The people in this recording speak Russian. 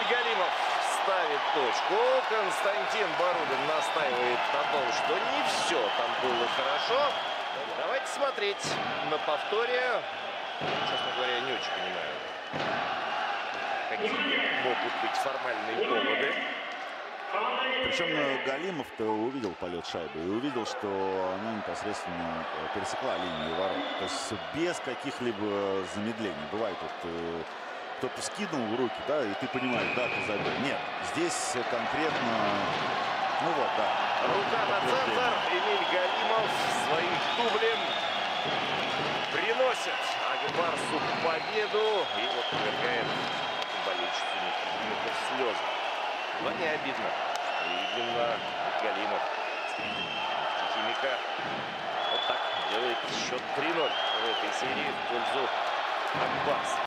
Галимов ставит точку. Константин Барудин настаивает на том, что не все там было хорошо. Давайте смотреть на повторе. Честно говоря, не очень понимаю, какие могут быть формальные поводы. Причем Галимов-то увидел полет шайбы и увидел, что она непосредственно пересекла линию ворот. То есть без каких-либо замедлений. Бывает, вот кто-то скинул руки, да, и ты понимаешь, да, ты забил. Нет, здесь конкретно, ну вот, да. Рука на центр. Эмиль Галимов своим дублем приносит Ак-Барсу победу. И вот повергает болельщицу в слезы. Но не обидно, что именно Галимов Химика вот так делает счет 3-0 в этой серии в пользу Ак-Барса.